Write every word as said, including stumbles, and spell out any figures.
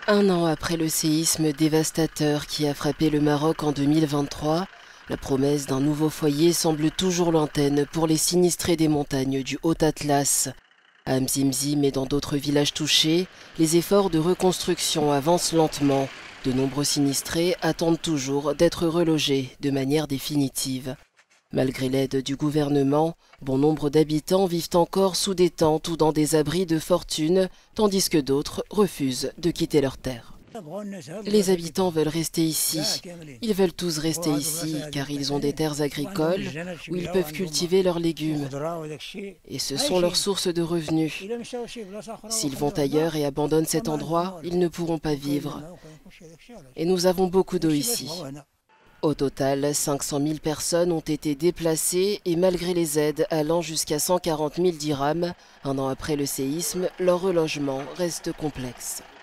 Un an après le séisme dévastateur qui a frappé le Maroc en deux mille vingt-trois, la promesse d'un nouveau foyer semble toujours lointaine pour les sinistrés des montagnes du Haut-Atlas. À Mzimzim et dans d'autres villages touchés, les efforts de reconstruction avancent lentement. De nombreux sinistrés attendent toujours d'être relogés de manière définitive. Malgré l'aide du gouvernement, bon nombre d'habitants vivent encore sous des tentes ou dans des abris de fortune, tandis que d'autres refusent de quitter leur terre. Les habitants veulent rester ici. Ils veulent tous rester ici car ils ont des terres agricoles où ils peuvent cultiver leurs légumes. Et ce sont leurs sources de revenus. S'ils vont ailleurs et abandonnent cet endroit, ils ne pourront pas vivre. Et nous avons beaucoup d'eau ici. Au total, cinq cent mille personnes ont été déplacées et malgré les aides allant jusqu'à cent quarante mille dirhams, un an après le séisme, leur relogement reste complexe.